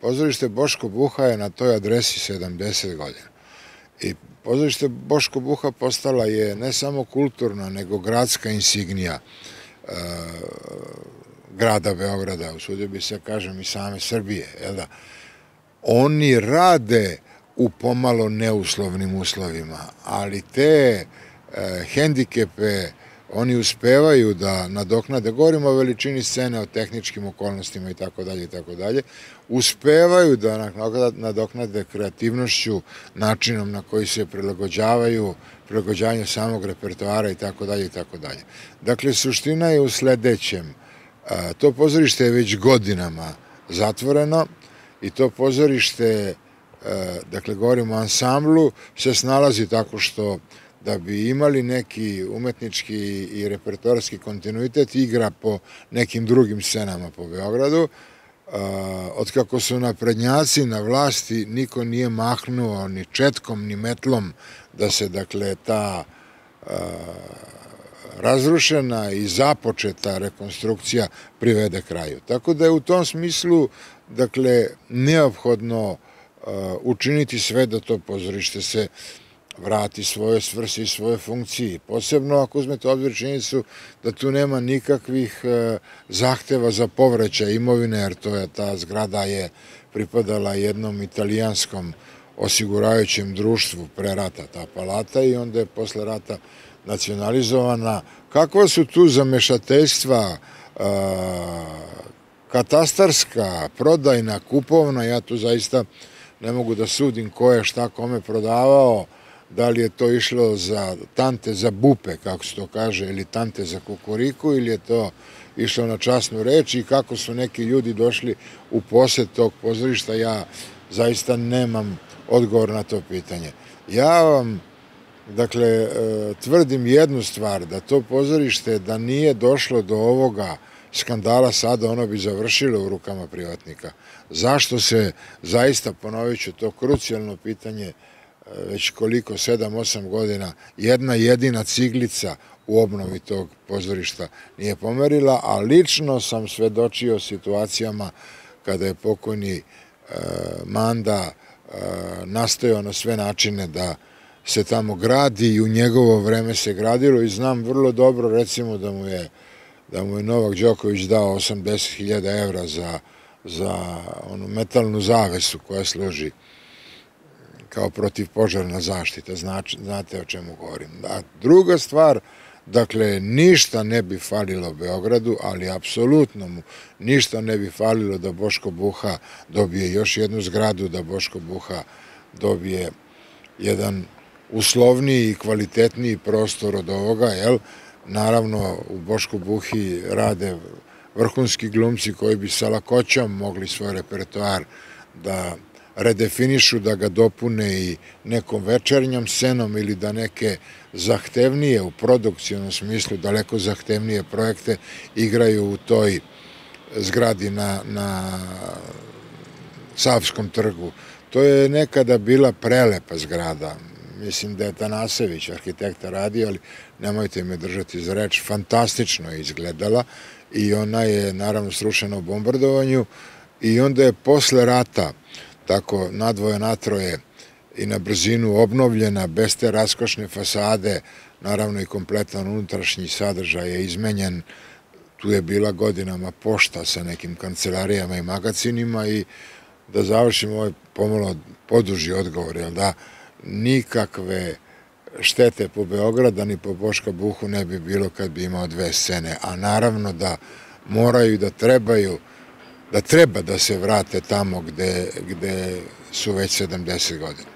pozorište Boško Buha je na toj adresi 70 godina. I pozorište Boško Buha postala je ne samo kulturna, nego gradska insignija grada Beograda, usudio bi se kažem i same Srbije. Oni rade u pomalo neuslovnim uslovima, ali te hendikepe oni uspevaju da nadoknade, govorimo o veličini scene, o tehničkim okolnostima i tako dalje, uspevaju da nadoknade kreativnošću, načinom na koji se prilagođavanju samog repertoara i tako dalje. Dakle, suština je u sledećem. To pozorište je već godinama zatvoreno i to pozorište, dakle, govorimo o ansamblu, se snalazi tako što da bi imali neki umetnički i repertoarski kontinuitet, igra po nekim drugim scenama po Beogradu. Otkako su naprednjaci na vlasti, niko nije mahnuo ni četkom, ni metlom da se, dakle, ta razrušena i započeta rekonstrukcija privede kraju. Tako da je u tom smislu, dakle, neophodno učiniti sve da to pozorište se vrati svoje svrsi i svoje funkciji. Posebno ako uzmete obzir činjenicu da tu nema nikakvih zahteva za povraćaj imovine, jer ta zgrada je pripadala jednom italijanskom osiguravajućem društvu pre rata, ta palata, i onda je posle rata nacionalizovana. Kakva su tu zamešateljstva katastarska, prodajna, kupovna, ja tu zaista ne mogu da sudim ko je šta kome prodavao, da li je to išlo za tante za bupe, kako se to kaže, ili tante za kukuriku, ili je to išlo na časnu reč i kako su neki ljudi došli u posed tog pozorišta, ja zaista nemam odgovor na to pitanje. Ja vam, dakle, tvrdim jednu stvar, da to pozorište, da nije došlo do ovoga skandala sada, ono bi završilo u rukama privatnika. Zašto se, zaista ponovit ću to krucijalno pitanje, već koliko, 7-8 godina, jedna jedina ciglica u obnovi tog pozorišta nije pomerila, a lično sam svedočio situacijama kada je pokojni Manda nastojao na sve načine da se tamo gradi i u njegovo vreme se gradilo i znam vrlo dobro, recimo, da mu je Novak Đoković dao 80.000 evra za onu metalnu zavesu koja služi kao protivpožarna zaštita, znate o čemu govorim. Druga stvar, dakle, ništa ne bi falilo Beogradu, ali apsolutno mu ništa ne bi falilo da Boško Buha dobije još jednu zgradu, da Boško Buha dobije jedan uslovniji i kvalitetniji prostor od ovoga, jel? Naravno, u Bošku Buhi rade vrhunski glumci koji bi sa lakoćom mogli svoj repertoar da redefinišu, da ga dopune i nekom večernjom scenom ili da neke zahtevnije, u produkcijnom smislu, daleko zahtevnije projekte igraju u toj zgradi na Savskom trgu. To je nekada bila prelepa zgrada. Mislim da je Tanasević, arhitekta, radio, ali nemojte me držati za reč, fantastično je izgledala i ona je naravno srušena u bombardovanju i onda je posle rata tako nadvoje natroje i na brzinu obnovljena, bez te raskošne fasade, naravno i kompletan unutrašnji sadržaj je izmenjen. Tu je bila godinama pošta sa nekim kancelarijama i magacinima i da završimo ovaj pomalo poduži odgovor, jel da, nikakve štete po Beograda ni po Boška Buhu ne bi bilo kad bi imao dve scene, a naravno da moraju i da treba da se vrate tamo gde su već 70 godina.